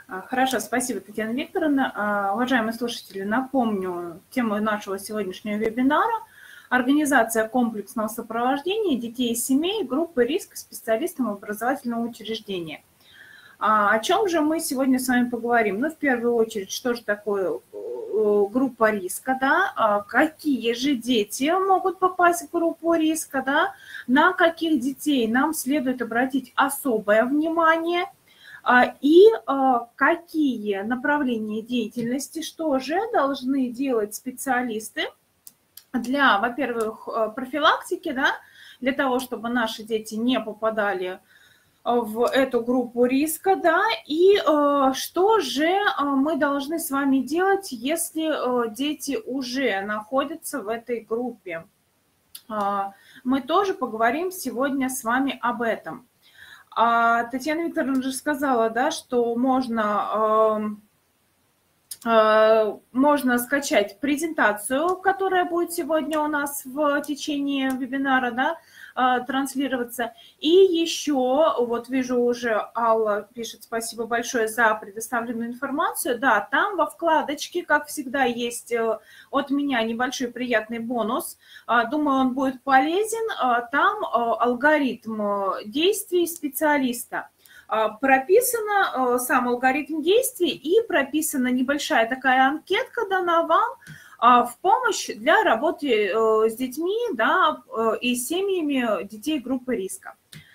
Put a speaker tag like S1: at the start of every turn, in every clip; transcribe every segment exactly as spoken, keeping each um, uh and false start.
S1: А, Хорошо, спасибо, Татьяна Викторовна. А, Уважаемые слушатели, напомню тему нашего сегодняшнего вебинара. Организация комплексного сопровождения детей и семей группы риска специалистам образовательного учреждения. А о чем же мы сегодня с вами поговорим? Ну, в первую очередь, что же такое группа риска, да? Какие же дети могут попасть в группу риска, да? На каких детей нам следует обратить особое внимание? И какие направления деятельности, что же должны делать специалисты для, во-первых, профилактики, да, для того, чтобы наши дети не попадали в эту группу риска, да, и э, что же мы должны с вами делать, если э, дети уже находятся в этой группе. Э, мы тоже поговорим сегодня с вами об этом. А Татьяна Викторовна уже сказала, да, что можно... Э, можно скачать презентацию, которая будет сегодня у нас в течение вебинара, да, транслироваться. И еще, вот вижу уже, Алла пишет, спасибо большое за предоставленную информацию. Да, там во вкладочке, как всегда, есть от меня небольшой приятный бонус. Думаю, он будет полезен. Там алгоритм действий специалиста. Прописано сам алгоритм действий и прописана небольшая такая анкетка дана вам в помощь для работы с детьми, да, и семьями детей группы риска.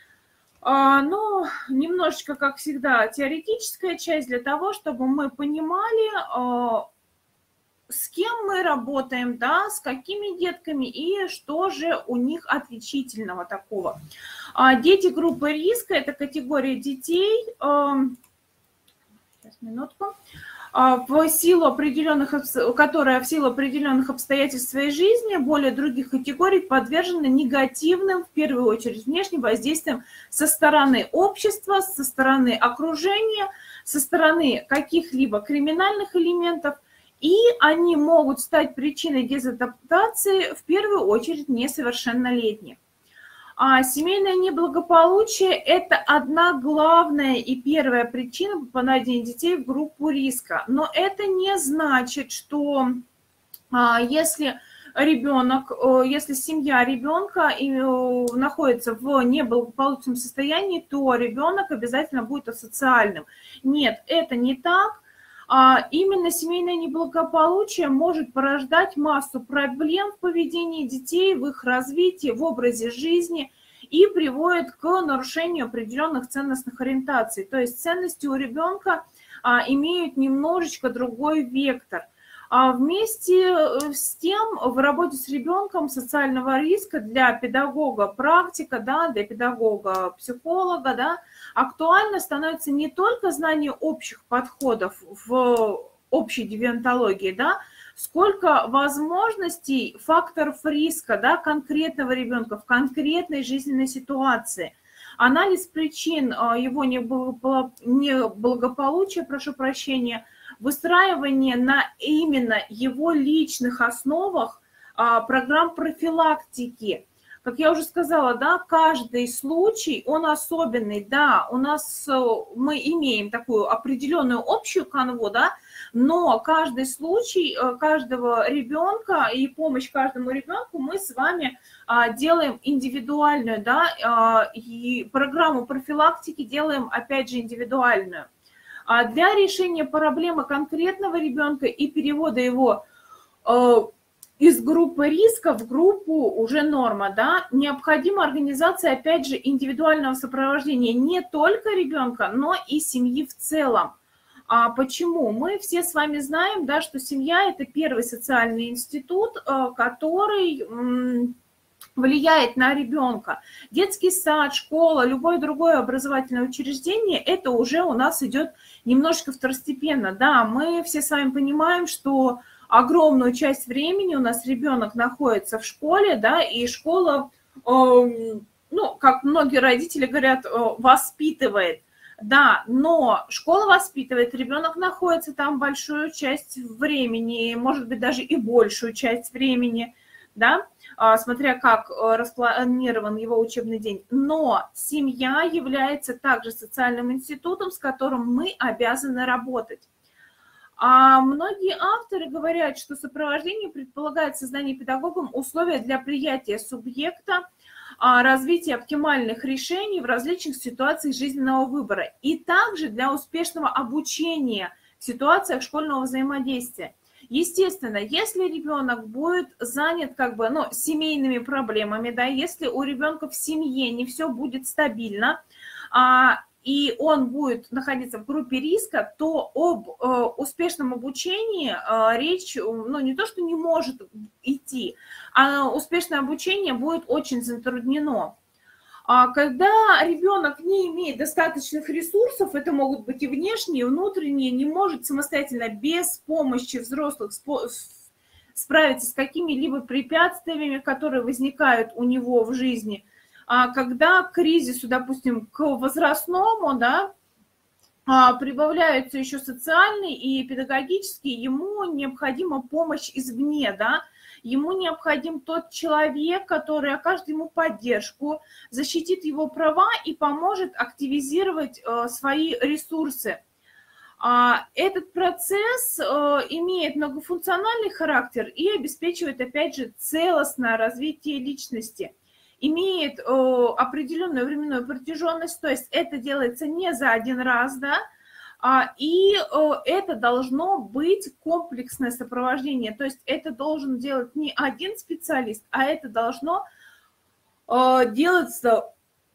S1: Ну, немножечко, как всегда, теоретическая часть для того, чтобы мы понимали, с кем мы работаем, да, с какими детками и что же у них отличительного такого. Дети группы риска – это категория детей, сейчас, минутку, в силу определенных, которая в силу определенных обстоятельств своей жизни более других категорий подвержена негативным, в первую очередь, внешним воздействиям со стороны общества, со стороны окружения, со стороны каких-либо криминальных элементов, и они могут стать причиной дезадаптации, в первую очередь, несовершеннолетних. А семейное неблагополучие – это одна главная и первая причина попадания детей в группу риска. Но это не значит, что если ребенок, если семья ребенка находится в неблагополучном состоянии, то ребенок обязательно будет асоциальным. Нет, это не так. Именно семейное неблагополучие может порождать массу проблем в поведении детей, в их развитии, в образе жизни и приводит к нарушению определенных ценностных ориентаций. То есть ценности у ребенка имеют немножечко другой вектор. Вместе с тем в работе с ребенком социального риска для педагога практика, да, для педагога психолога, да, актуально становится не только знание общих подходов в общей девиантологии, да, сколько возможностей, факторов риска, да, конкретного ребенка в конкретной жизненной ситуации. Анализ причин его неблагополучия, прошу прощения, выстраивание на именно его личных основах программ профилактики. Как я уже сказала, да, каждый случай, он особенный, да, у нас мы имеем такую определенную общую канву, да, но каждый случай каждого ребенка и помощь каждому ребенку мы с вами делаем индивидуальную, да, и программу профилактики делаем, опять же, индивидуальную. Для решения проблемы конкретного ребенка и перевода его из группы риска в группу уже норма, да, необходима организация, опять же, индивидуального сопровождения не только ребенка, но и семьи в целом. А почему? Мы все с вами знаем, да, что семья – это первый социальный институт, который влияет на ребенка. Детский сад, школа, любое другое образовательное учреждение – это уже у нас идет немножко второстепенно. Да, мы все с вами понимаем, что огромную часть времени у нас ребенок находится в школе, да, и школа, э, ну, как многие родители говорят, э, воспитывает, да, но школа воспитывает, ребенок находится там большую часть времени, может быть, даже и большую часть времени. да, смотря как распланирован его учебный день. Но семья является также социальным институтом, с которым мы обязаны работать. А многие авторы говорят, что сопровождение предполагает создание педагогом условия для приятия субъекта, развития оптимальных решений в различных ситуациях жизненного выбора и также для успешного обучения в ситуациях школьного взаимодействия. Естественно, если ребенок будет занят как бы, ну, семейными проблемами, да, если у ребенка в семье не все будет стабильно, а, и он будет находиться в группе риска, то об э, успешном обучении э, речь, ну, не то, что не может идти, а успешное обучение будет очень затруднено. Когда ребенок не имеет достаточных ресурсов, это могут быть и внешние, и внутренние, не может самостоятельно без помощи взрослых справиться с какими-либо препятствиями, которые возникают у него в жизни, когда к кризису, допустим, к возрастному, да, прибавляются еще социальные и педагогические, ему необходима помощь извне, да, ему необходим тот человек, который окажет ему поддержку, защитит его права и поможет активизировать свои ресурсы. Этот процесс имеет многофункциональный характер и обеспечивает, опять же, целостное развитие личности. Имеет определенную временную протяженность, то есть это делается не за один раз, да, и это должно быть комплексное сопровождение, то есть это должен делать не один специалист, а это должно делаться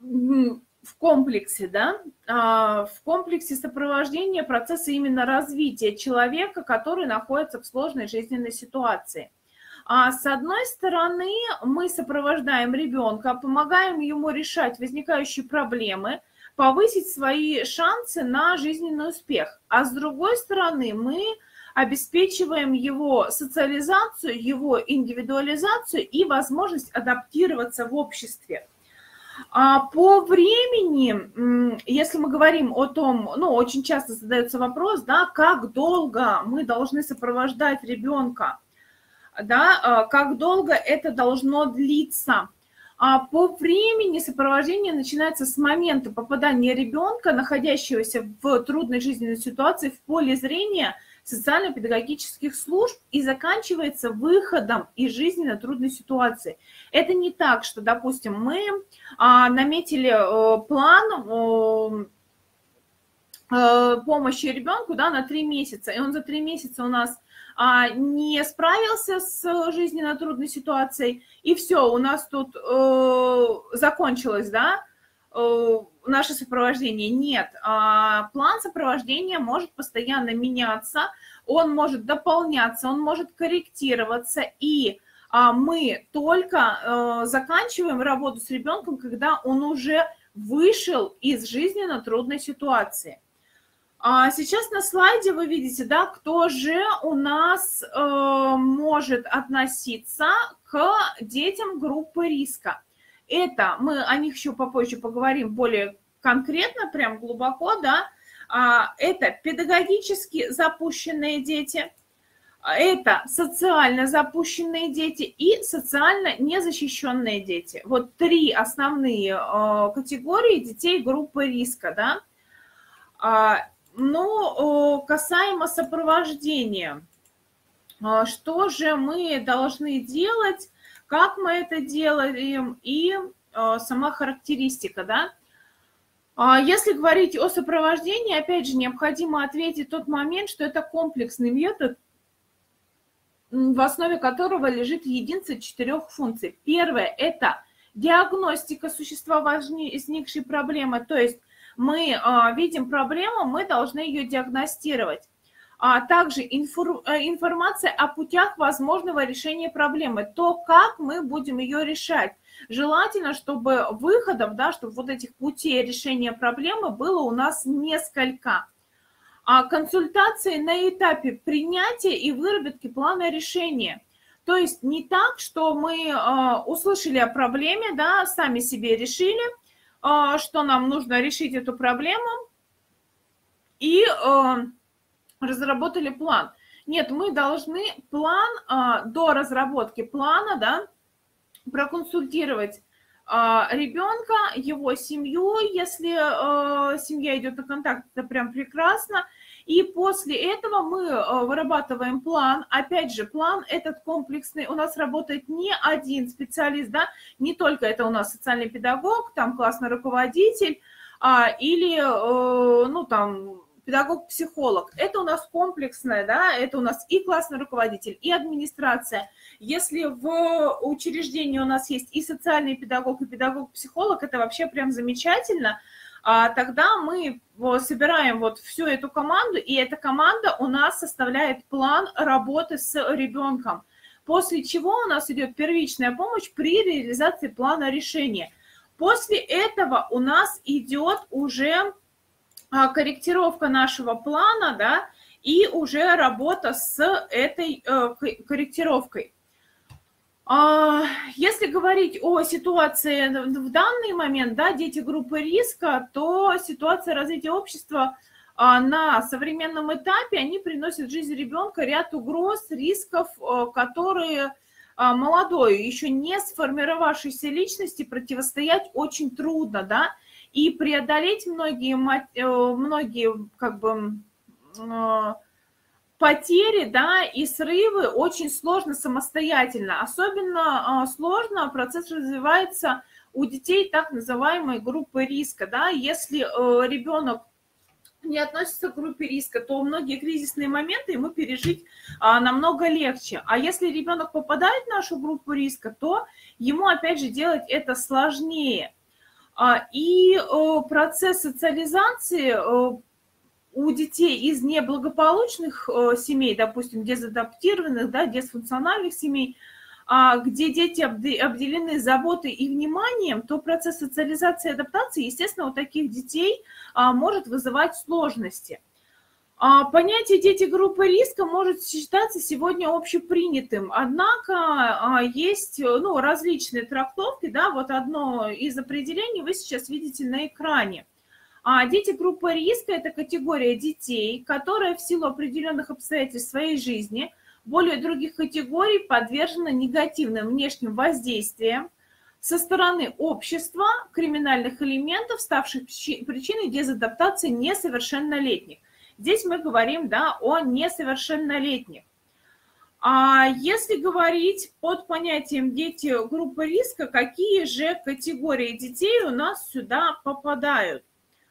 S1: в комплексе, да, в комплексе сопровождения процесса именно развития человека, который находится в сложной жизненной ситуации. С одной стороны, мы сопровождаем ребенка, помогаем ему решать возникающие проблемы, повысить свои шансы на жизненный успех. А с другой стороны, мы обеспечиваем его социализацию, его индивидуализацию и возможность адаптироваться в обществе. А по времени, если мы говорим о том, ну, очень часто задается вопрос, да, как долго мы должны сопровождать ребенка, да, как долго это должно длиться. А по времени сопровождение начинается с момента попадания ребенка, находящегося в трудной жизненной ситуации, в поле зрения социально-педагогических служб и заканчивается выходом из жизненно трудной ситуации. Это не так, что, допустим, мы а, наметили а, план а, помощи ребенку, да, на три месяца, и он за три месяца у нас а, не справился с жизненно трудной ситуацией, и все, у нас тут э, закончилось, да, э, наше сопровождение. Нет, а, план сопровождения может постоянно меняться, он может дополняться, он может корректироваться, и а, мы только а, заканчиваем работу с ребенком, когда он уже вышел из жизненно трудной ситуации. А сейчас на слайде вы видите, да, кто же у нас э, может относиться к детям группы риска. Это, мы о них еще попозже поговорим более конкретно, прям глубоко, да. А, это педагогически запущенные дети, это социально запущенные дети и социально незащищенные дети. Вот три основные э, категории детей группы риска, да. А, Но касаемо сопровождения, что же мы должны делать, как мы это делаем и сама характеристика, да? Если говорить о сопровождении, опять же, необходимо ответить тот момент, что это комплексный метод, в основе которого лежит единица четырех функций. Первое – это диагностика существования возникшей проблемы, то есть мы а, видим проблему, мы должны ее диагностировать. А также инфор, информация о путях возможного решения проблемы, то, как мы будем ее решать. Желательно, чтобы выходов, да, чтобы вот этих путей решения проблемы было у нас несколько. А консультации на этапе принятия и выработки плана решения. То есть не так, что мы а, услышали о проблеме, да, сами себе решили, что нам нужно решить эту проблему, и э, разработали план. Нет, мы должны план, а, до разработки плана, да, проконсультировать а, ребенка, его семью, если а, семья идет на контакт, это прям прекрасно. И после этого мы а, вырабатываем план. Опять же, план этот комплексный. У нас работает не один специалист, да, не только это у нас социальный педагог, там классный руководитель а, или, а, ну, там, педагог-психолог. Это у нас комплексное, да, это у нас и классный руководитель, и администрация. Если в учреждении у нас есть и социальный педагог, и педагог-психолог, это вообще прям замечательно. А тогда мы собираем вот всю эту команду, и эта команда у нас составляет план работы с ребенком. После чего у нас идет первичная помощь при реализации плана решения. После этого у нас идет уже корректировка нашего плана, да, и уже работа с этой э, корректировкой. А, если говорить о ситуации в данный момент, да, дети группы риска, то ситуация развития общества а, на современном этапе, они приносят в жизнь ребенка ряд угроз, рисков, а, которые а, молодой, еще не сформировавшейся личности противостоять очень трудно, да, и преодолеть многие, многие как бы, потери, да, и срывы очень сложно самостоятельно. Особенно сложно процесс развивается у детей так называемой группы риска. Да. Если ребенок не относится к группе риска, то многие кризисные моменты ему пережить намного легче. А если ребенок попадает в нашу группу риска, то ему, опять же, делать это сложнее. И процесс социализации у детей из неблагополучных семей, допустим, дезадаптированных, да, дисфункциональных семей, где дети обделены заботой и вниманием, то процесс социализации и адаптации, естественно, у таких детей может вызывать сложности. Понятие «дети группы риска» может считаться сегодня общепринятым, однако есть, ну, различные трактовки, да, вот одно из определений вы сейчас видите на экране. Дети группы риска – это категория детей, которая в силу определенных обстоятельств своей жизни более других категорий подвержена негативным внешним воздействиям со стороны общества, криминальных элементов, ставших причиной дезадаптации несовершеннолетних. Здесь мы говорим, да, о несовершеннолетних. А если говорить под понятием «дети группы риска», какие же категории детей у нас сюда попадают?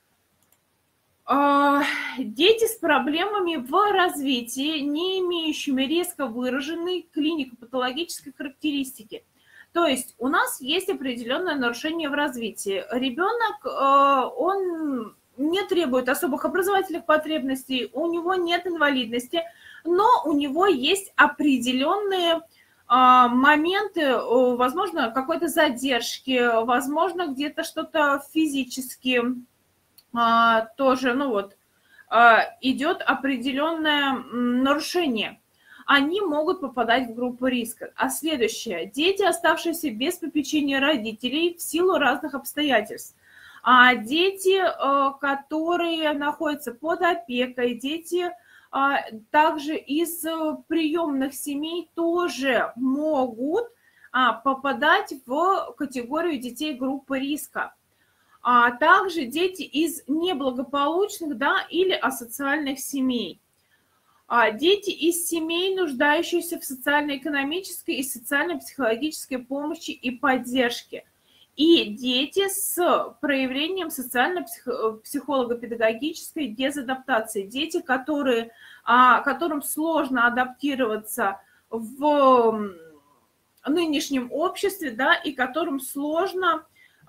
S1: А, дети с проблемами в развитии, не имеющими резко выраженной клинико-патологической характеристики. То есть у нас есть определенное нарушение в развитии. Ребенок, он не требует особых образовательных потребностей, у него нет инвалидности, но у него есть определенные моменты, возможно, какой-то задержки, возможно, где-то что-то физически тоже, ну вот, идет определенное нарушение. Они могут попадать в группу риска. А следующее. Дети, оставшиеся без попечения родителей в силу разных обстоятельств. А дети, которые находятся под опекой, дети также из приемных семей тоже могут попадать в категорию детей группы риска. А также дети из неблагополучных, да, или асоциальных семей. А дети из семей, нуждающихся в социально-экономической и социально-психологической помощи и поддержке. И дети с проявлением социально-психолого-педагогической дезадаптации. Дети, которые, которым сложно адаптироваться в нынешнем обществе, да, и которым сложно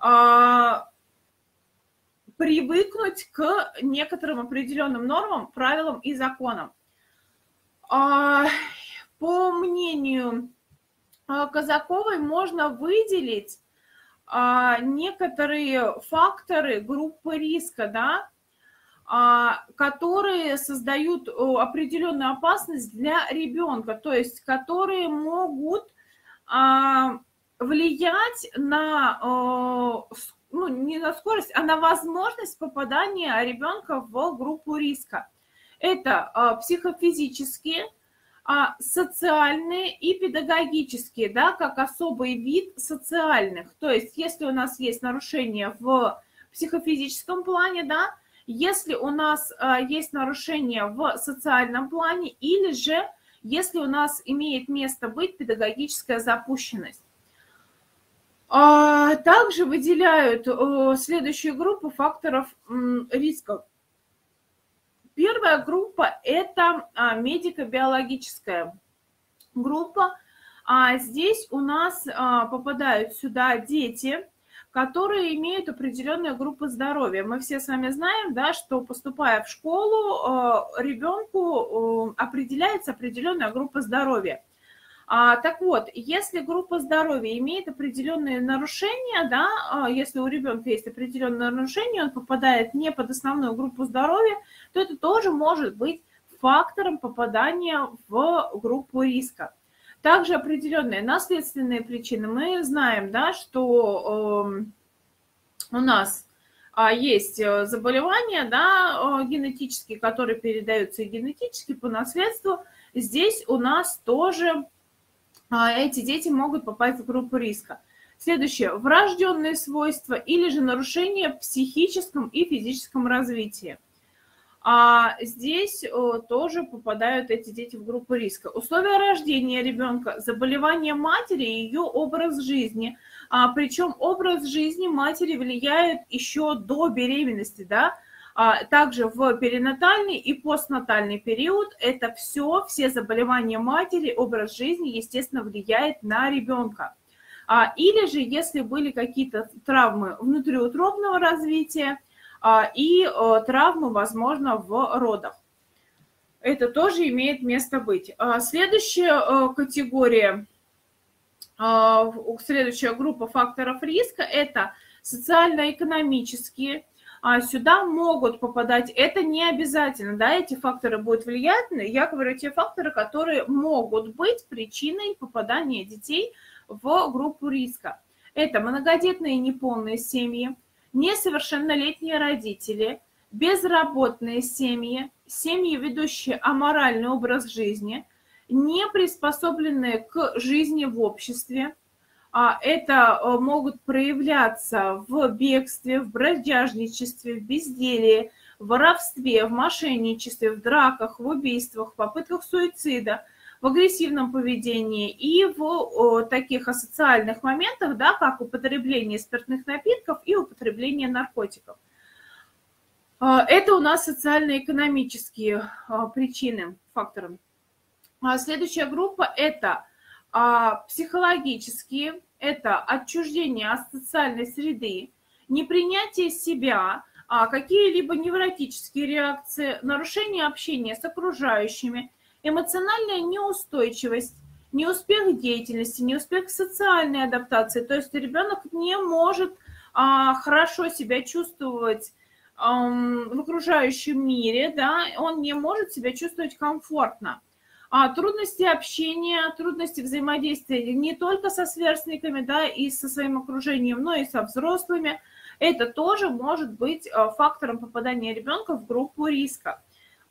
S1: привыкнуть к некоторым определенным нормам, правилам и законам. По мнению Казаковой, можно выделить некоторые факторы группы риска, да, которые создают определенную опасность для ребенка, то есть которые могут влиять на, ну, не на скорость, а на возможность попадания ребенка в группу риска. Это психофизические, а, социальные и педагогические, да, как особый вид социальных. То есть если у нас есть нарушения в психофизическом плане, да, если у нас а, есть нарушения в социальном плане, или же если у нас имеет место быть педагогическая запущенность. А, также выделяют а, следующую группу факторов м, рисков. Первая группа – это а, медико-биологическая группа. А здесь у нас а, попадают сюда дети, которые имеют определенную группу здоровья. Мы все с вами знаем, да, что поступая в школу, а, ребенку а, определяется определенная группа здоровья. А, так вот, если группа здоровья имеет определенные нарушения, да, а, если у ребенка есть определенные нарушения, он попадает не под основную группу здоровья, то это тоже может быть фактором попадания в группу риска. Также определенные наследственные причины. Мы знаем, да, что э, у нас э, есть заболевания, да, генетические, которые передаются и генетически по наследству. Здесь у нас тоже эти дети могут попасть в группу риска. Следующее. Врожденные свойства или же нарушения в психическом и физическом развитии. А здесь тоже попадают эти дети в группу риска. Условия рождения ребенка, заболевание матери и ее образ жизни. А, причем образ жизни матери влияет еще до беременности, да. А также в перинатальный и постнатальный период это все, все заболевания матери, образ жизни, естественно, влияет на ребенка. А, или же, если были какие-то травмы внутриутробного развития а, и а, травмы, возможно, в родах. Это тоже имеет место быть. А, следующая а, категория, а, следующая группа факторов риска – это социально-экономические. А сюда могут попадать, это не обязательно, да, эти факторы будут влиять, я говорю те факторы, которые могут быть причиной попадания детей в группу риска. Это многодетные неполные семьи, несовершеннолетние родители, безработные семьи, семьи, ведущие аморальный образ жизни, не приспособленные к жизни в обществе. Это могут проявляться в бегстве, в бродяжничестве, в безделии, в воровстве, в мошенничестве, в драках, в убийствах, в попытках суицида, в агрессивном поведении и в таких асоциальных моментах, да, как употребление спиртных напитков и употребление наркотиков. Это у нас социально-экономические причины, факторы. Следующая группа – это психологические, это отчуждение от социальной среды, непринятие себя, какие-либо невротические реакции, нарушение общения с окружающими, эмоциональная неустойчивость, неуспех деятельности, неуспех социальной адаптации. То есть ребенок не может хорошо себя чувствовать в окружающем мире, да, он не может себя чувствовать комфортно. А трудности общения, трудности взаимодействия не только со сверстниками, да, и со своим окружением, но и со взрослыми. Это тоже может быть фактором попадания ребенка в группу риска.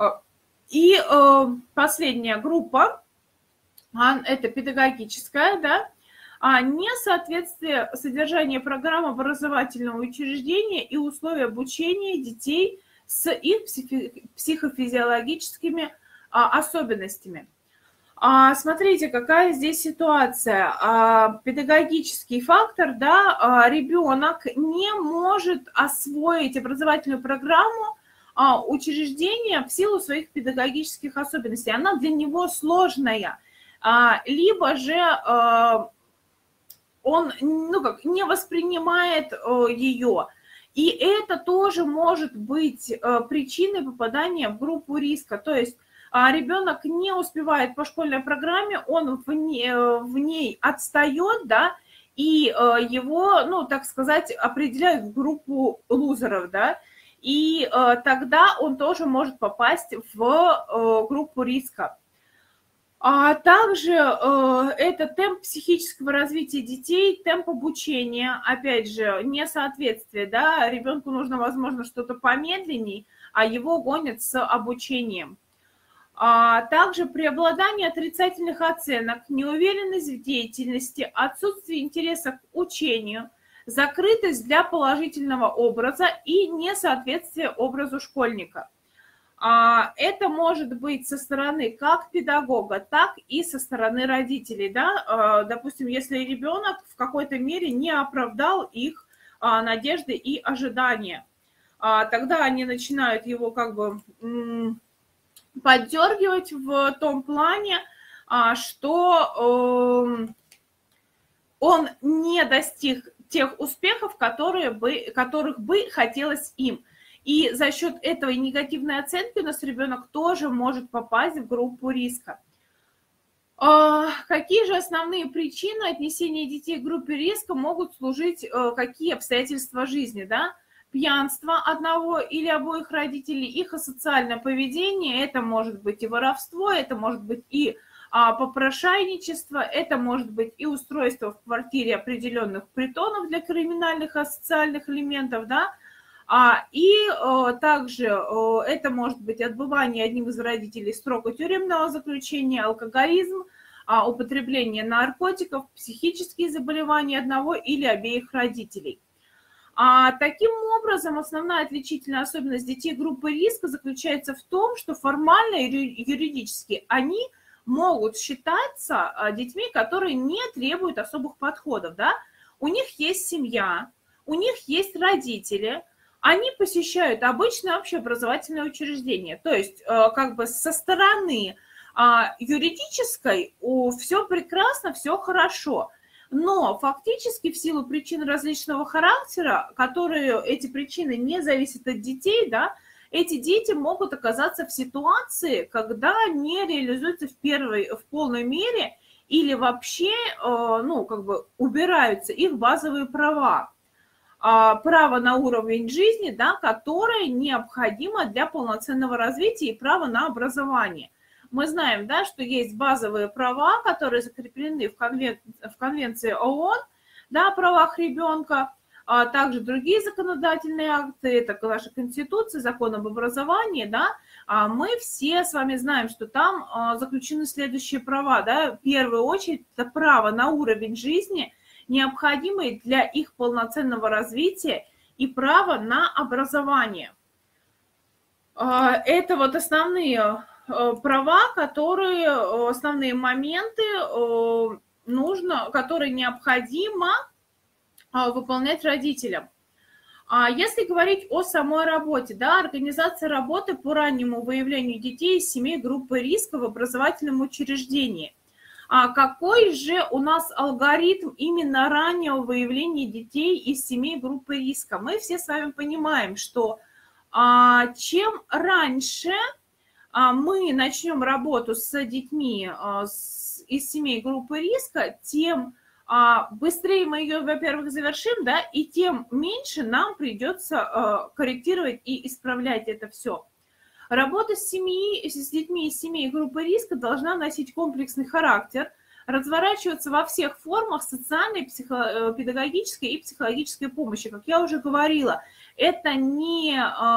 S1: И последняя группа, это педагогическая, да, несоответствие содержания программы образовательного учреждения и условий обучения детей с их психофизиологическими особенностями. Смотрите, какая здесь ситуация. Педагогический фактор, да, ребенок не может освоить образовательную программу учреждения в силу своих педагогических особенностей. Она для него сложная. Либо же он, ну как, не воспринимает ее. И это тоже может быть причиной попадания в группу риска. То есть ребенок не успевает по школьной программе, он в ней, в ней отстает, да, и его, ну, так сказать, определяют в группу лузеров, да, и тогда он тоже может попасть в группу риска. А также это темп психического развития детей, темп обучения, опять же, несоответствие, да, ребенку нужно, возможно, что-то помедленней, а его гонят с обучением. А также преобладание отрицательных оценок, неуверенность в деятельности, отсутствие интереса к учению, закрытость для положительного образа и несоответствие образу школьника. Это может быть со стороны как педагога, так и со стороны родителей. Да? Допустим, если ребенок в какой-то мере не оправдал их надежды и ожидания, тогда они начинают его как бы поддергивать в том плане, что он не достиг тех успехов, которые бы, которых бы хотелось им. И за счет этой негативной оценки у нас ребенок тоже может попасть в группу риска. Какие же основные причины отнесения детей к группе риска могут служить, какие обстоятельства жизни, да? Пьянство одного или обоих родителей, их асоциальное поведение, это может быть и воровство, это может быть и а, попрошайничество, это может быть и устройство в квартире определенных притонов для криминальных асоциальных элементов, да, а, и а, также а, это может быть отбывание одним из родителей срока тюремного заключения, алкоголизм, а, употребление наркотиков, психические заболевания одного или обеих родителей. А таким образом, основная отличительная особенность детей группы риска заключается в том, что формально и юридически они могут считаться детьми, которые не требуют особых подходов. Да? У них есть семья, у них есть родители, они посещают обычное общеобразовательное учреждение. То есть как бы со стороны юридической все прекрасно, все хорошо. Но фактически в силу причин различного характера, которые эти причины не зависят от детей, да, эти дети могут оказаться в ситуации, когда не реализуются в, первой, в полной мере или вообще ну, как бы убираются их базовые права. Право на уровень жизни, да, которое необходимо для полноценного развития, и право на образование. Мы знаем, да, что есть базовые права, которые закреплены в, конвен... в Конвенции ООН, да, о правах ребенка, а также другие законодательные акты, это наша Конституция, закон об образовании, да, а мы все с вами знаем, что там заключены следующие права, да, в первую очередь это право на уровень жизни, необходимый для их полноценного развития, и право на образование. Это вот основные права, которые, основные моменты нужно, которые необходимо выполнять родителям. Если говорить о самой работе, да, организация работы по раннему выявлению детей из семей группы риска в образовательном учреждении. А какой же у нас алгоритм именно раннего выявления детей из семей группы риска? Мы все с вами понимаем, что чем раньше мы начнем работу с детьми из семей группы риска, тем быстрее мы ее, во-первых, завершим, да, и тем меньше нам придется корректировать и исправлять это все. Работа с, семьи, с детьми из семей группы риска должна носить комплексный характер, разворачиваться во всех формах социальной, психо, педагогической и психологической помощи. Как я уже говорила, это не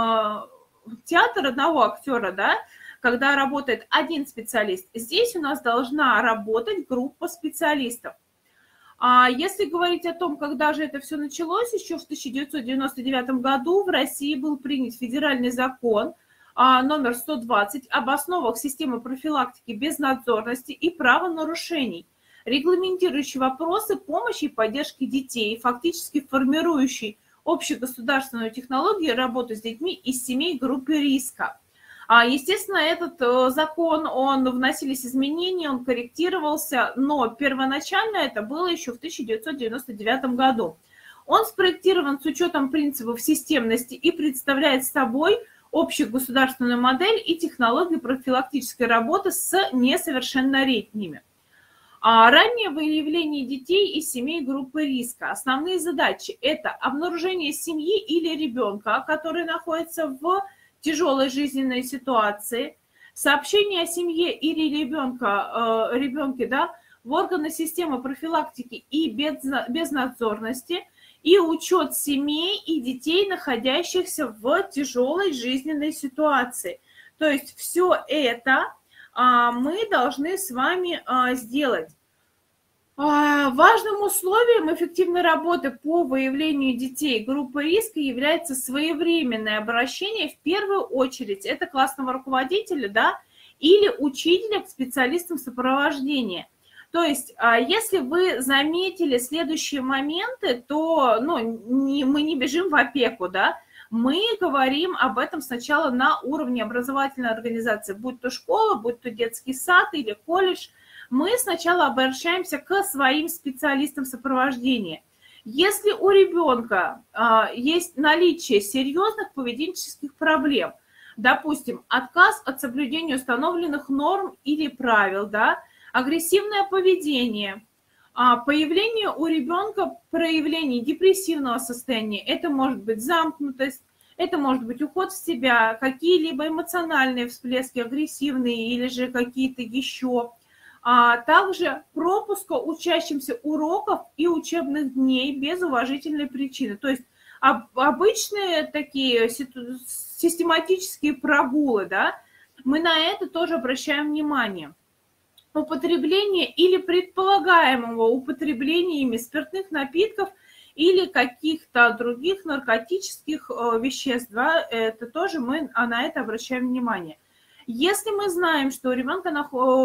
S1: театр одного актера, да, когда работает один специалист. Здесь у нас должна работать группа специалистов. А если говорить о том, когда же это все началось, еще в тысяча девятьсот девяносто девятом году в России был принят федеральный закон номер сто двадцать об основах системы профилактики безнадзорности и правонарушений, регламентирующий вопросы помощи и поддержки детей, фактически формирующий общегосударственную технологию работы с детьми из семей группы риска. Естественно, этот закон, он вносились изменения, он корректировался, но первоначально это было еще в тысяча девятьсот девяносто девятом году. Он спроектирован с учетом принципов системности и представляет собой общегосударственную модель и технологию профилактической работы с несовершеннолетними. Раннее выявление детей из семей группы риска. Основные задачи – это обнаружение семьи или ребенка, который находится в тяжелой жизненной ситуации, сообщение о семье или ребенка, э, ребенке, да, в органы системы профилактики и безнадзорности и учет семей и детей, находящихся в тяжелой жизненной ситуации. То есть все это мы должны с вами сделать. Важным условием эффективной работы по выявлению детей группы риска является своевременное обращение, в первую очередь, это классного руководителя, да, или учителя к специалистам сопровождения. То есть, если вы заметили следующие моменты, то ну, не, мы не бежим в опеку, да, мы говорим об этом сначала на уровне образовательной организации, будь то школа, будь то детский сад или колледж. Мы сначала обращаемся к своим специалистам сопровождения. Если у ребенка а, есть наличие серьезных поведенческих проблем, допустим, отказ от соблюдения установленных норм или правил, да, агрессивное поведение, а, появление у ребенка проявлений депрессивного состояния, это может быть замкнутость, это может быть уход в себя, какие-либо эмоциональные всплески, агрессивные или же какие-то еще, а также пропуска учащимся уроков и учебных дней без уважительной причины. То есть обычные такие систематические прогулы, да, мы на это тоже обращаем внимание. Употребление или предполагаемого употребления ими спиртных напитков или каких-то других наркотических веществ, да, это тоже мы на это обращаем внимание. Если мы знаем, что у ребенка на,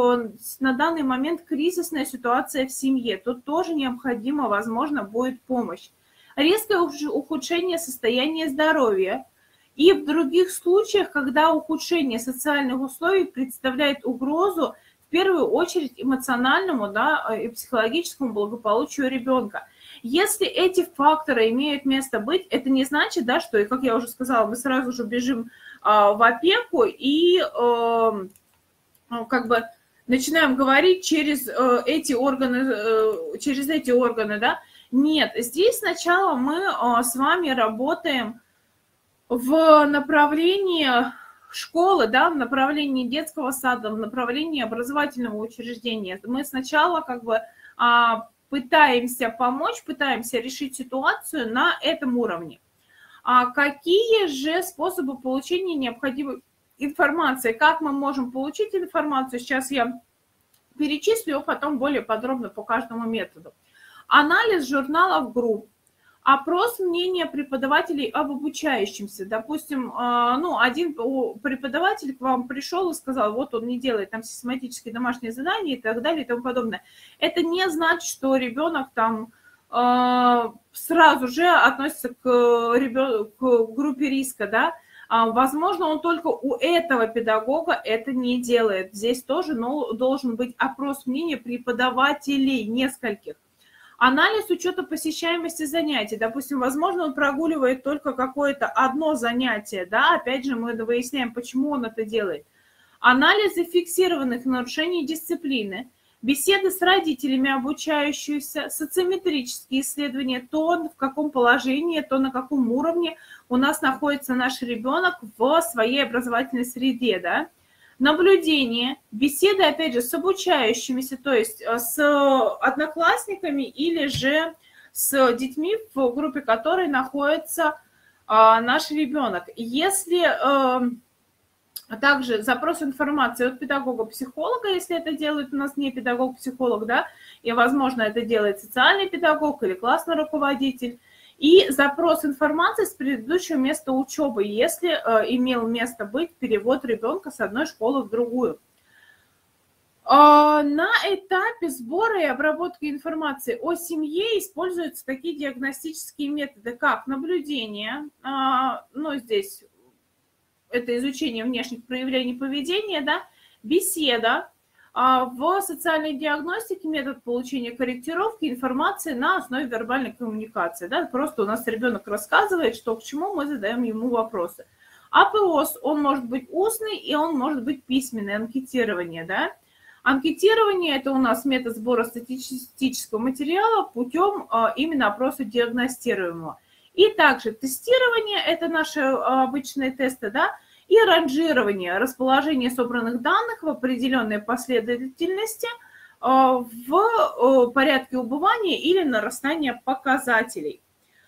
S1: на данный момент кризисная ситуация в семье, то тоже необходимо, возможно, будет помощь. Резкое ухудшение состояния здоровья и в других случаях, когда ухудшение социальных условий представляет угрозу в первую очередь эмоциональному, да, и психологическому благополучию ребенка. Если эти факторы имеют место быть, это не значит, да, что, как я уже сказала, мы сразу же бежим а, в опеку и а, как бы начинаем говорить через а, эти органы, а, через эти органы, да. Нет, здесь сначала мы а, с вами работаем в направлении школы, да, в направлении детского сада, в направлении образовательного учреждения. Мы сначала как бы а, пытаемся помочь, пытаемся решить ситуацию на этом уровне. А какие же способы получения необходимой информации? Как мы можем получить информацию? Сейчас я перечислю, потом более подробно по каждому методу. Анализ журналов групп. Опрос мнения преподавателей об обучающемся. Допустим, ну, один преподаватель к вам пришел и сказал, вот он не делает там систематические домашние задания и так далее и тому подобное. Это не значит, что ребенок там сразу же относится к, ребенку, к группе риска, да. Возможно, он только у этого педагога это не делает. Здесь тоже ну, должен быть опрос мнения преподавателей нескольких. Анализ учета посещаемости занятий. Допустим, возможно, он прогуливает только какое-то одно занятие, да, опять же, мы выясняем, почему он это делает. Анализ фиксированных нарушений дисциплины, беседы с родителями обучающихся, социометрические исследования, то в каком положении, то на каком уровне у нас находится наш ребенок в своей образовательной среде, да. Наблюдение, беседы, опять же, с обучающимися, то есть с одноклассниками или же с детьми, в группе которой находится а, наш ребенок. Если а, также запрос информации от педагога-психолога, если это делает у нас не педагог-психолог, да, и, возможно, это делает социальный педагог или классный руководитель, и запрос информации с предыдущего места учебы, если э, имел место быть перевод ребенка с одной школы в другую. Э, на этапе сбора и обработки информации о семье используются такие диагностические методы, как наблюдение, э, ну здесь это изучение внешних проявлений поведения, да, беседа. В социальной диагностике метод получения корректировки информации на основе вербальной коммуникации. Да? Просто у нас ребенок рассказывает, что к чему, мы задаем ему вопросы. Опрос, он может быть устный и он может быть письменный, анкетирование. Да? Анкетирование – это у нас метод сбора статистического материала путем именно опроса диагностируемого. И также тестирование – это наши обычные тесты, да? И ранжирование, расположение собранных данных в определенной последовательности в порядке убывания или нарастания показателей.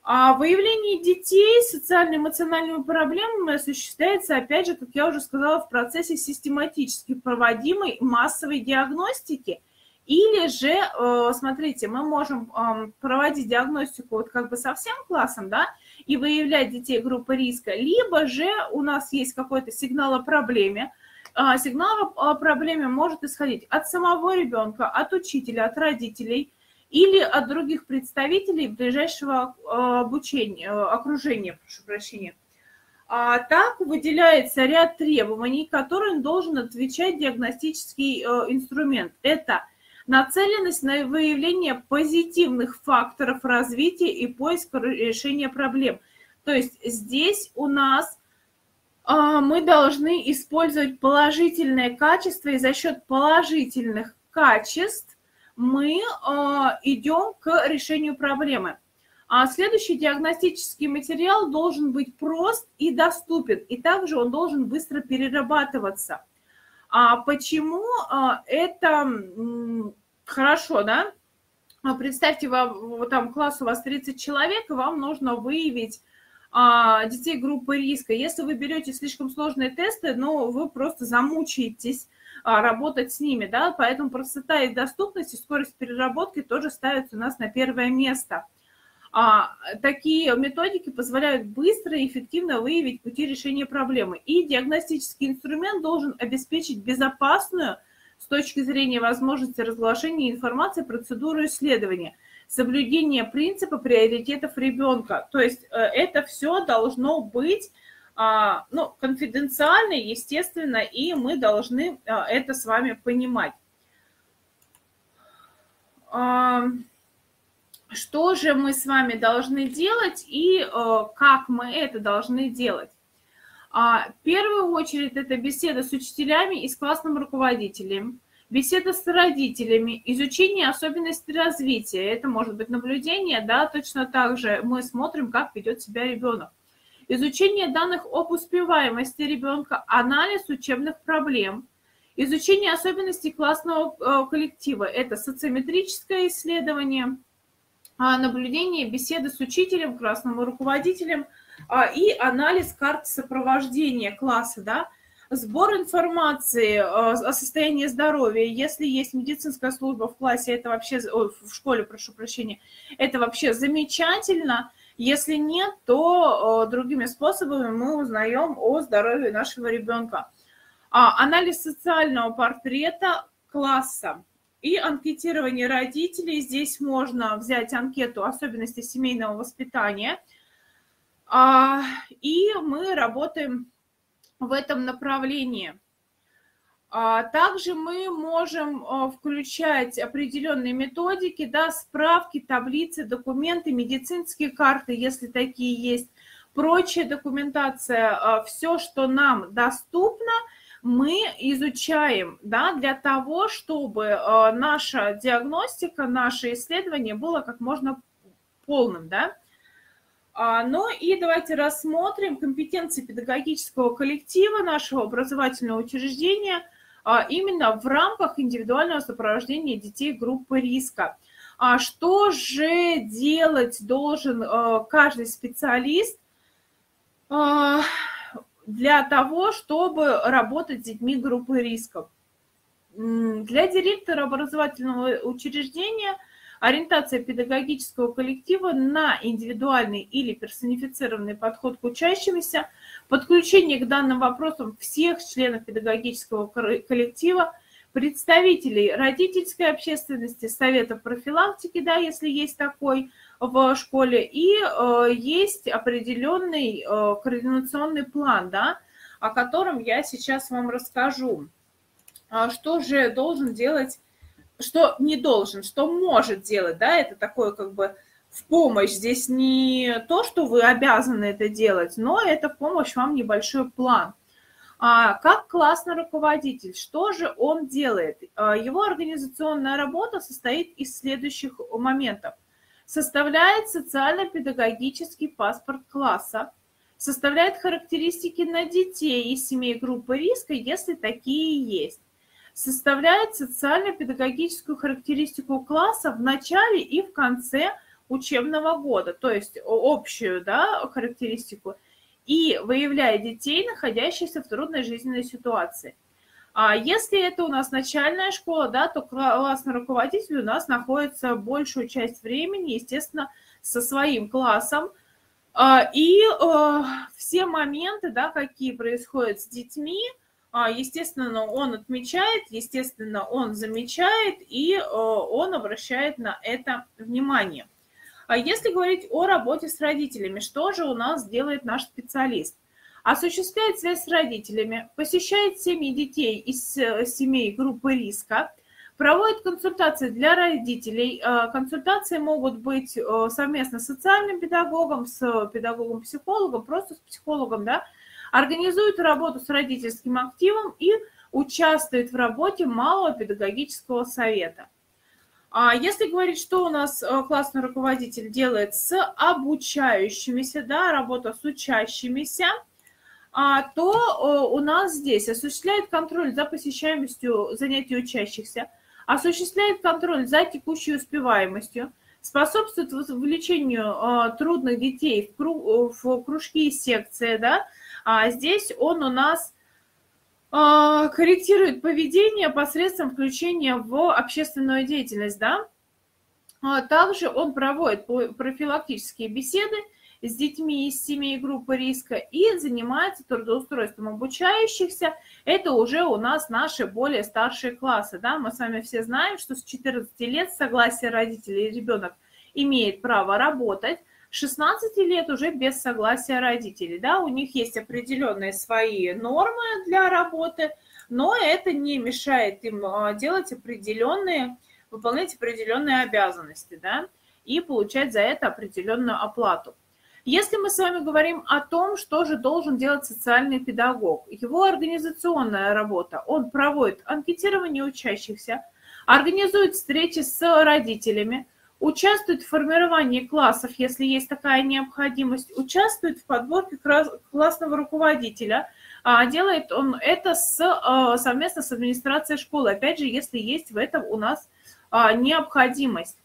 S1: А выявление детей с социально-эмоциональными проблемами осуществляется, опять же, как я уже сказала, в процессе систематически проводимой массовой диагностики. Или же, смотрите, мы можем проводить диагностику вот как бы со всем классом, да, и выявлять детей группы риска, либо же у нас есть какой-то сигнал о проблеме. Сигнал о проблеме может исходить от самого ребенка, от учителя, от родителей, или от других представителей ближайшего обучения, окружения, прошу прощения. А так выделяется ряд требований, которым должен отвечать диагностический инструмент. Это нацеленность на выявление позитивных факторов развития и поиск решения проблем. То есть здесь у нас мы должны использовать положительные качества, и за счет положительных качеств мы э, идем к решению проблемы. А следующий диагностический материал должен быть прост и доступен, и также он должен быстро перерабатываться. А почему э, это м, хорошо, да? Представьте, вам, там класс у вас тридцать человек, и вам нужно выявить э, детей группы риска. Если вы берете слишком сложные тесты, ну, вы просто замучаетесь работать с ними, да, поэтому простота и доступность, и скорость переработки тоже ставятся у нас на первое место. А, такие методики позволяют быстро и эффективно выявить пути решения проблемы. И диагностический инструмент должен обеспечить безопасную, с точки зрения возможности разглашения информации, процедуру исследования, соблюдение принципа приоритетов ребенка. То есть это все должно быть ну, конфиденциально, естественно, и мы должны это с вами понимать. Что же мы с вами должны делать и как мы это должны делать? В первую очередь это беседа с учителями и с классным руководителем, беседа с родителями, изучение особенностей развития. Это может быть наблюдение, да, точно так же мы смотрим, как ведет себя ребенок. Изучение данных об успеваемости ребенка, анализ учебных проблем, изучение особенностей классного коллектива. Это социометрическое исследование, наблюдение, беседы с учителем, классным руководителем и анализ карт сопровождения класса, да, сбор информации о состоянии здоровья. Если есть медицинская служба в классе, это вообще, ой, в школе, прошу прощения, это вообще замечательно. Если нет, то другими способами мы узнаем о здоровье нашего ребенка. Анализ социального портрета класса и анкетирование родителей. Здесь можно взять анкету особенностей семейного воспитания. И мы работаем в этом направлении. Также мы можем включать определенные методики, да, справки, таблицы, документы, медицинские карты, если такие есть, прочая документация, все, что нам доступно, мы изучаем, да, для того, чтобы наша диагностика, наше исследование было как можно полным, да. Ну и давайте рассмотрим компетенции педагогического коллектива нашего образовательного учреждения именно в рамках индивидуального сопровождения детей группы риска. Что же делать должен каждый специалист для того, чтобы работать с детьми группы риска? Для директора образовательного учреждения ориентация педагогического коллектива на индивидуальный или персонифицированный подход к учащимся, подключение к данным вопросам всех членов педагогического коллектива, представителей родительской общественности, советов профилактики, да, если есть такой в школе, и э, есть определенный э, координационный план, да, о котором я сейчас вам расскажу. Что же должен делать, что не должен, что может делать, да, это такое как бы в помощь. Здесь не то, что вы обязаны это делать, но это в помощь вам небольшой план. А как классный руководитель, что же он делает? Его организационная работа состоит из следующих моментов. Составляет социально-педагогический паспорт класса, составляет характеристики на детей из семей группы риска, если такие есть. Составляет социально-педагогическую характеристику класса в начале и в конце учебного года, то есть общую, да, характеристику, и выявляет детей, находящихся в трудной жизненной ситуации. А если это у нас начальная школа, да, то классный руководитель у нас находится большую часть времени, естественно, со своим классом. И все моменты, да, какие происходят с детьми, естественно, он отмечает, естественно, он замечает, и он обращает на это внимание. А если говорить о работе с родителями, что же у нас делает наш специалист? Осуществляет связь с родителями, посещает семьи детей из семей группы риска, проводит консультации для родителей. Консультации могут быть совместно с социальным педагогом, с педагогом-психологом, просто с психологом, да, организует работу с родительским активом и участвует в работе малого педагогического совета. Если говорить, что у нас классный руководитель делает с обучающимися, да, работа с учащимися, то у нас здесь осуществляет контроль за посещаемостью занятий учащихся, осуществляет контроль за текущей успеваемостью, способствует вовлечению трудных детей в кружки и секции, да, а здесь он у нас корректирует поведение посредством включения в общественную деятельность, да. Также он проводит профилактические беседы с детьми из семей группы риска и занимается трудоустройством обучающихся. Это уже у нас наши более старшие классы, да. Мы с вами все знаем, что с четырнадцати лет с согласия родителей ребенок имеет право работать. шестнадцати лет уже без согласия родителей, да, у них есть определенные свои нормы для работы, но это не мешает им делать определенные, выполнять определенные обязанности, да, и получать за это определенную оплату. Если мы с вами говорим о том, что же должен делать социальный педагог, его организационная работа, он проводит анкетирование учащихся, организует встречи с родителями, участвует в формировании классов, если есть такая необходимость, участвует в подборке классного руководителя. Делает он это с, совместно с администрацией школы, опять же, если есть в этом у нас необходимость.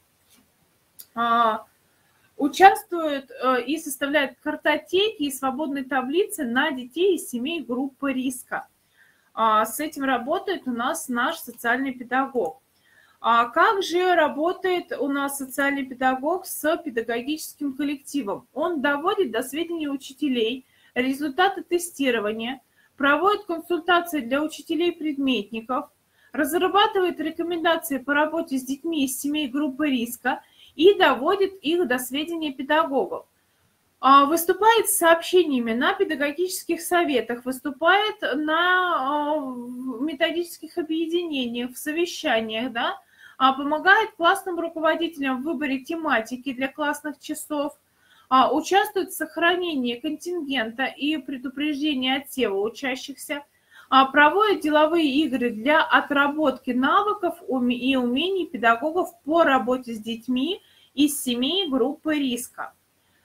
S1: Участвует и составляет картотеки и свободные таблицы на детей из семей группы риска. С этим работает у нас наш социальный педагог. А как же работает у нас социальный педагог с педагогическим коллективом? Он доводит до сведения учителей результаты тестирования, проводит консультации для учителей-предметников, разрабатывает рекомендации по работе с детьми из семей группы риска и доводит их до сведения педагогов. Выступает с сообщениями на педагогических советах, выступает на методических объединениях, в совещаниях, да, помогает классным руководителям в выборе тематики для классных часов, участвует в сохранении контингента и предупреждении отсева учащихся, проводит деловые игры для отработки навыков и умений педагогов по работе с детьми из семей группы риска.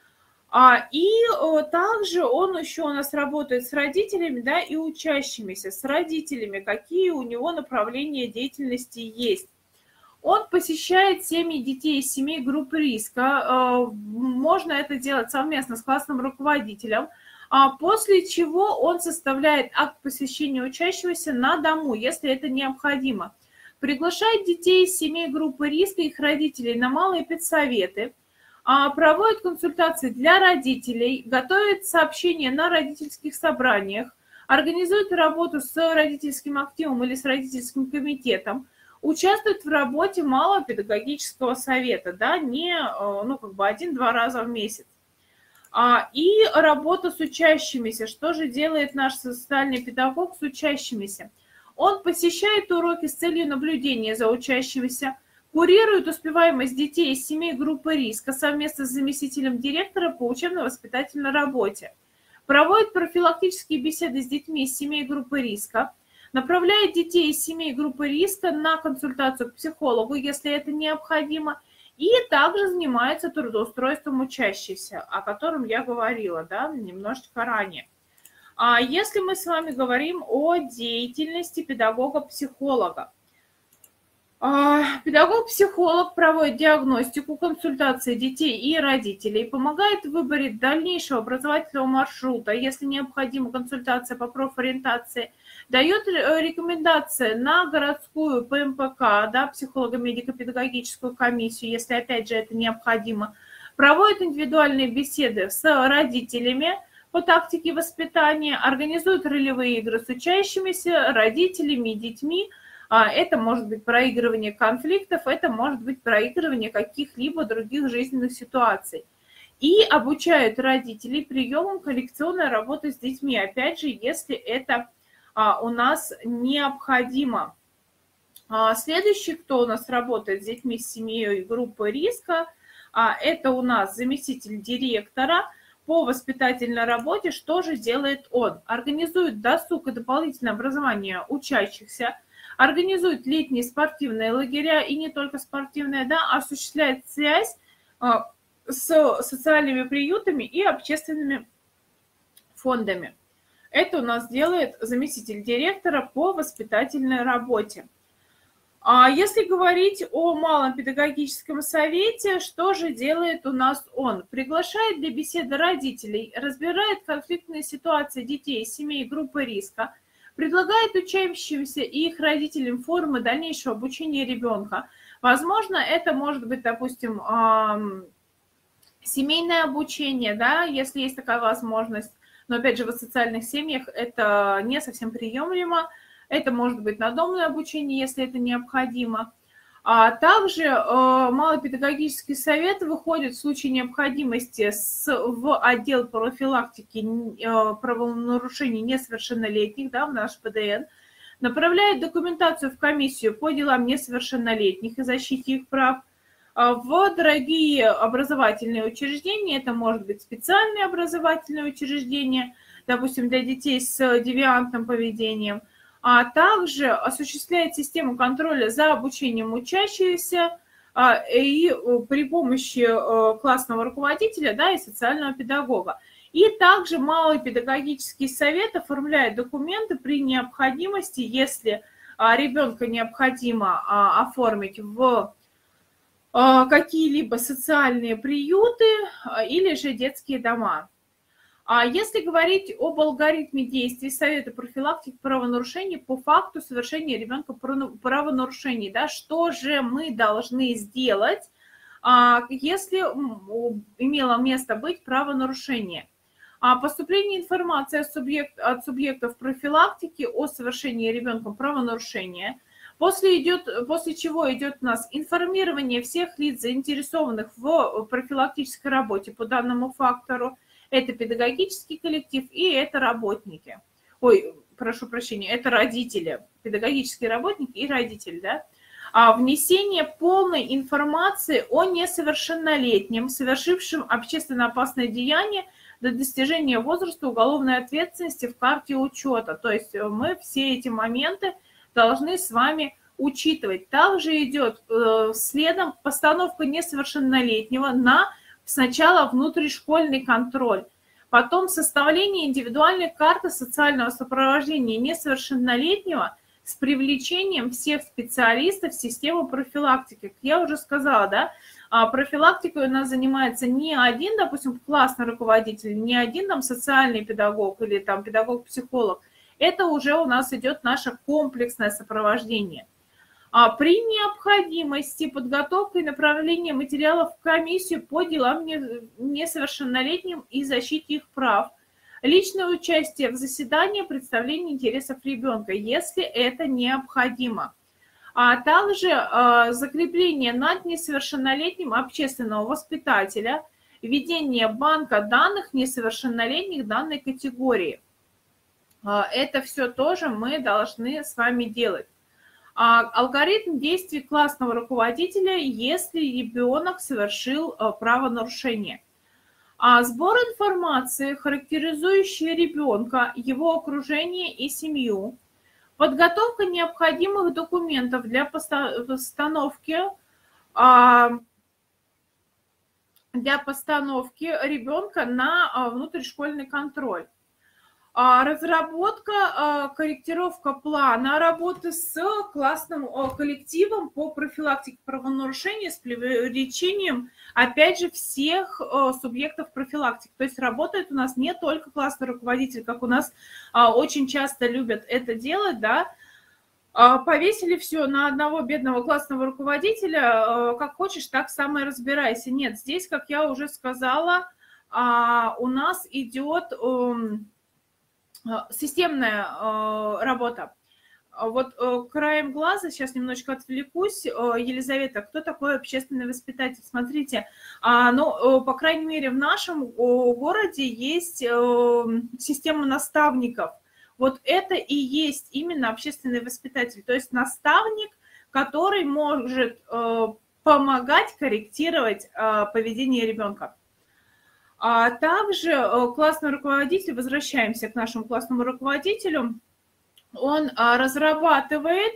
S1: И также он еще у нас работает с родителями, да, и учащимися, с родителями, какие у него направления деятельности есть. Он посещает семьи детей из семей группы риска, можно это делать совместно с классным руководителем, после чего он составляет акт посещения учащегося на дому, если это необходимо. Приглашает детей из семей группы риска и их родителей на малые педсоветы, проводит консультации для родителей, готовит сообщения на родительских собраниях, организует работу с родительским активом или с родительским комитетом, участвует в работе малого педагогического совета, да, не, ну, как бы один-два раза в месяц. И работа с учащимися. Что же делает наш социальный педагог с учащимися? Он посещает уроки с целью наблюдения за учащимися, курирует успеваемость детей из семей группы риска совместно с заместителем директора по учебно-воспитательной работе, проводит профилактические беседы с детьми из семей группы риска, направляет детей из семей группы риска на консультацию к психологу, если это необходимо, и также занимается трудоустройством учащихся, о котором я говорила, да, немножечко ранее. А если мы с вами говорим о деятельности педагога-психолога, А, Педагог-психолог проводит диагностику, консультации детей и родителей, помогает в выборе дальнейшего образовательного маршрута, если необходима консультация по профориентации, дает ре- рекомендации на городскую П М П К, да, психолого-медико-педагогическую комиссию, если опять же это необходимо, проводит индивидуальные беседы с родителями по тактике воспитания, организует ролевые игры с учащимися, родителями и детьми. А, Это может быть проигрывание конфликтов, это может быть проигрывание каких-либо других жизненных ситуаций. И обучают родителей приемам коллекционной работы с детьми, опять же, если это а, у нас необходимо. А, Следующий, кто у нас работает с детьми, с семьей группы риска, а, это у нас заместитель директора по воспитательной работе. Что же делает он? Организует досуг и дополнительное образование учащихся, организует летние спортивные лагеря, и не только спортивные, да, осуществляет связь а, с социальными приютами и общественными фондами. Это у нас делает заместитель директора по воспитательной работе. А если говорить о малом педагогическом совете, что же делает у нас он? Приглашает для беседы родителей, разбирает конфликтные ситуации детей из семей группы риска, предлагает учащимся и их родителям формы дальнейшего обучения ребенка. Возможно, это может быть, допустим, семейное обучение, да, если есть такая возможность. Но, опять же, в социальных семьях это не совсем приемлемо. Это может быть надомное обучение, если это необходимо. А также э, малый педагогический совет выходит в случае необходимости с, в отдел профилактики э, правонарушений несовершеннолетних, да, в наш П Д Н, направляет документацию в комиссию по делам несовершеннолетних и защите их прав, в дорогие образовательные учреждения, это может быть специальные образовательные учреждения, допустим, для детей с девиантным поведением, а также осуществляет систему контроля за обучением учащихся и при помощи классного руководителя, да, и социального педагога. И также малый педагогический совет оформляет документы при необходимости, если ребенка необходимо оформить в какие-либо социальные приюты или же детские дома. А если говорить об алгоритме действий Совета профилактики правонарушений по факту совершения ребенка правонарушений, да, что же мы должны сделать, если имело место быть правонарушение? Поступление информации от, субъект, от субъектов профилактики о совершении ребенком правонарушения, после, идет, после чего идет у нас информирование всех лиц, заинтересованных в профилактической работе по данному фактору. Это педагогический коллектив и это работники. Ой, прошу прощения, это родители, педагогические работники и родители, да. А внесение полной информации о несовершеннолетнем, совершившем общественно опасное деяние до достижения возраста уголовной ответственности в карте учета. То есть мы все эти моменты должны с вами учитывать. Также идет э, следом постановка несовершеннолетнего на сначала внутришкольный контроль, потом составление индивидуальной карты социального сопровождения несовершеннолетнего с привлечением всех специалистов в систему профилактики. Как я уже сказала, да, профилактикой у нас занимается не один, допустим, классный руководитель, не один там социальный педагог или там педагог-психолог. Это уже у нас идет наше комплексное сопровождение. А при необходимости подготовка и направление материалов в комиссию по делам несовершеннолетним и защите их прав. Личное участие в заседании, представление интересов ребенка, если это необходимо. А также э, закрепление над несовершеннолетним общественного воспитателя, ведение банка данных несовершеннолетних данной категории. Э, это все тоже мы должны с вами делать. А алгоритм действий классного руководителя, если ребенок совершил э, правонарушение. А сбор информации, характеризующей ребенка, его окружение и семью. Подготовка необходимых документов для постановки, для постановки ребенка на внутришкольный контроль. А, разработка, а, корректировка плана работы с классным коллективом по профилактике правонарушений с привлечением, опять же, всех субъектов профилактики. То есть работает у нас не только классный руководитель, как у нас очень часто любят это делать, да, повесили все на одного бедного классного руководителя, как хочешь, так сам и разбирайся. Нет, здесь, как я уже сказала, у нас идет системная э, работа. Вот э, краем глаза, сейчас немножечко отвлекусь, э, Елизавета, кто такой общественный воспитатель? Смотрите, э, ну, э, по крайней мере, в нашем э, городе есть э, система наставников. Вот это и есть именно общественный воспитатель, то есть наставник, который может э, помогать корректировать э, поведение ребенка. А также классный руководитель, возвращаемся к нашему классному руководителю, он разрабатывает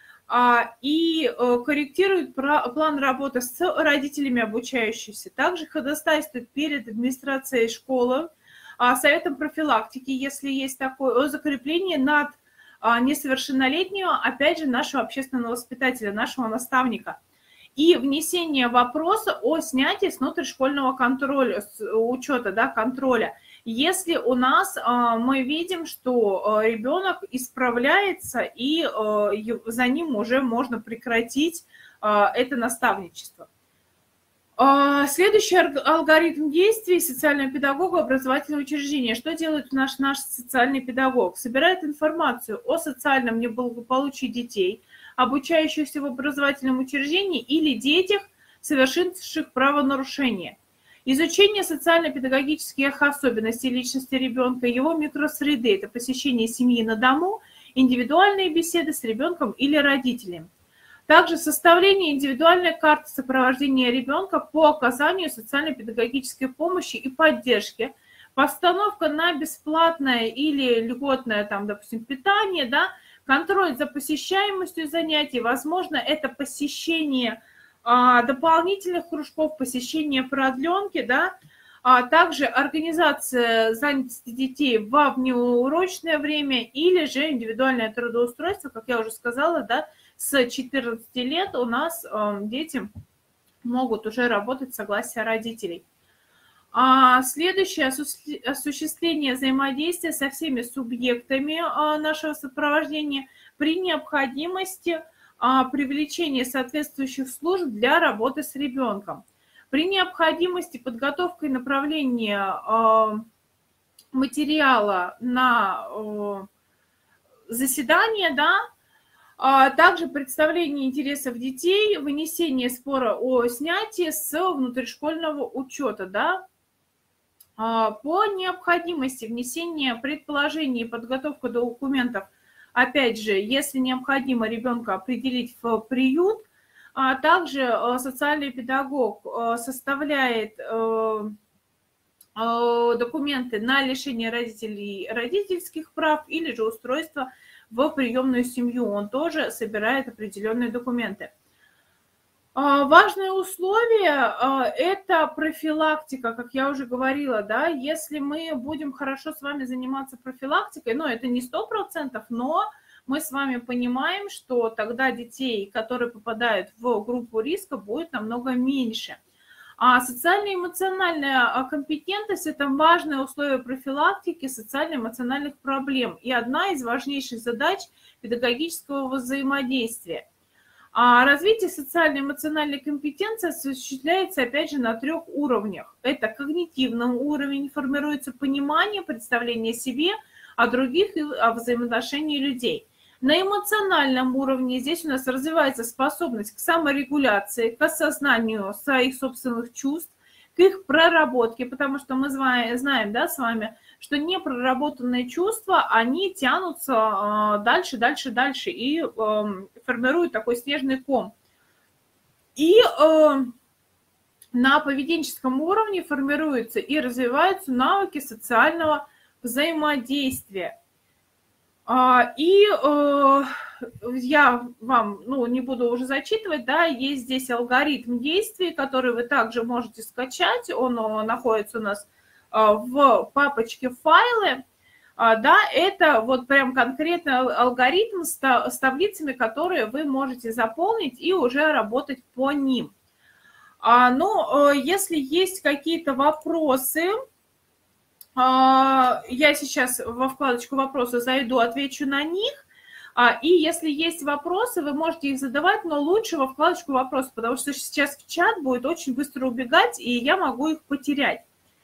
S1: и корректирует план работы с родителями обучающихся, также ходатайствует перед администрацией школы, советом профилактики, если есть такое, о закреплении над несовершеннолетнего, опять же, нашего общественного воспитателя, нашего наставника. И внесение вопроса о снятии с внутришкольного контроля, с учета, да, контроля. Если у нас э, мы видим, что э, ребенок исправляется, и э, за ним уже можно прекратить э, это наставничество. Э, следующий алгоритм действий социального педагога образовательного учреждения. Что делает наш, наш социальный педагог? Собирает информацию о социальном неблагополучии детей, обучающихся в образовательном учреждении, или детях, совершивших правонарушение. Изучение социально-педагогических особенностей личности ребенка, его микросреды, это посещение семьи на дому, индивидуальные беседы с ребенком или родителями. Также составление индивидуальной карты сопровождения ребенка по оказанию социально-педагогической помощи и поддержки, постановка на бесплатное или льготное, там, допустим, питание, да, контроль за посещаемостью занятий, возможно, это посещение а, дополнительных кружков, посещение продленки, да, а также организация занятости детей во внеурочное время или же индивидуальное трудоустройство, как я уже сказала, да, с четырнадцати лет у нас а, дети могут уже работать с согласия родителей. А следующее – осуществление взаимодействия со всеми субъектами нашего сопровождения при необходимости привлечения соответствующих служб для работы с ребенком. При необходимости подготовка и направления материала на заседание, да, также представление интересов детей, вынесение спора о снятии с внутришкольного учета, да, по необходимости внесения предположений и подготовка документов, опять же, если необходимо ребенка определить в приют, а также социальный педагог составляет документы на лишение родителей родительских прав или же устройство в приемную семью, он тоже собирает определенные документы. Важное условие – это профилактика, как я уже говорила, да, если мы будем хорошо с вами заниматься профилактикой, ну, это не сто процентов, но мы с вами понимаем, что тогда детей, которые попадают в группу риска, будет намного меньше. А социально-эмоциональная компетентность – это важное условие профилактики социально-эмоциональных проблем и одна из важнейших задач педагогического взаимодействия. А развитие социально-эмоциональной компетенции осуществляется, опять же, на трех уровнях. Это когнитивный уровень, формируется понимание, представление о себе, о других и о взаимоотношении людей. На эмоциональном уровне здесь у нас развивается способность к саморегуляции, к осознанию своих собственных чувств, к их проработке, потому что мы знаем, да, с вами, что непроработанные чувства, они тянутся дальше, дальше, дальше и формируют такой снежный ком. И на поведенческом уровне формируются и развиваются навыки социального взаимодействия. И я вам, ну, не буду уже зачитывать, да, есть здесь алгоритм действий, который вы также можете скачать, он находится у нас в папочке «Файлы». Да, это вот прям конкретно алгоритм с таблицами, которые вы можете заполнить и уже работать по ним. Но если есть какие-то вопросы, я сейчас во вкладочку «Вопросы» зайду, отвечу на них. И если есть вопросы, вы можете их задавать, но лучше во вкладочку «Вопросы», потому что сейчас в чат будет очень быстро убегать, и я могу их потерять.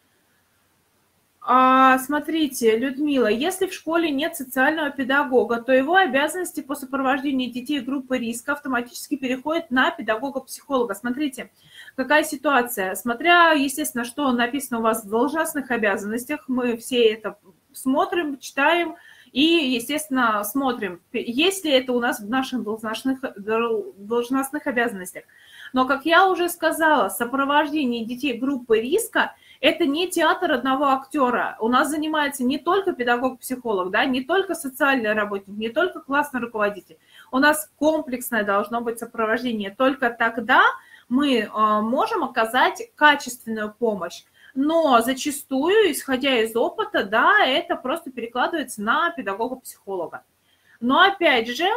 S1: Смотрите, Людмила, если в школе нет социального педагога, то его обязанности по сопровождению детей группы риска автоматически переходят на педагога-психолога. Смотрите, какая ситуация. Смотря, естественно, что написано у вас в должностных обязанностях, мы все это смотрим, читаем и, естественно, смотрим, есть ли это у нас в наших должностных, должностных обязанностях. Но, как я уже сказала, сопровождение детей группы риска – это не театр одного актера. У нас занимается не только педагог-психолог, да, не только социальный работник, не только классный руководитель. У нас комплексное должно быть сопровождение. Только тогда мы можем оказать качественную помощь. Но зачастую, исходя из опыта, да, это просто перекладывается на педагога-психолога. Но опять же,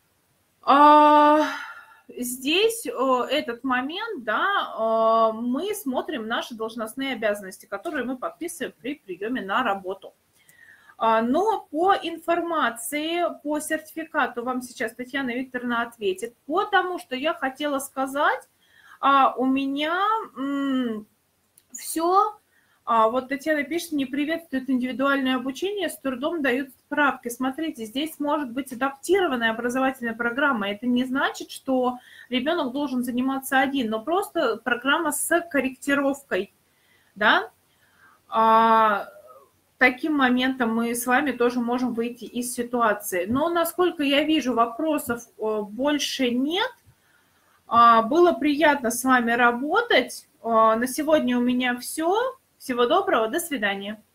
S1: здесь этот момент, да, мы смотрим наши должностные обязанности, которые мы подписываем при приеме на работу. Но по информации, по сертификату вам сейчас Татьяна Викторовна ответит. Потому что я хотела сказать, у меня все... Вот Татьяна пишет, не приветствует индивидуальное обучение, с трудом дают справки. Смотрите, здесь может быть адаптированная образовательная программа. Это не значит, что ребенок должен заниматься один, но просто программа с корректировкой. Да? Таким моментом мы с вами тоже можем выйти из ситуации. Но, насколько я вижу, вопросов больше нет. Было приятно с вами работать. На сегодня у меня все. Всего доброго, до свидания.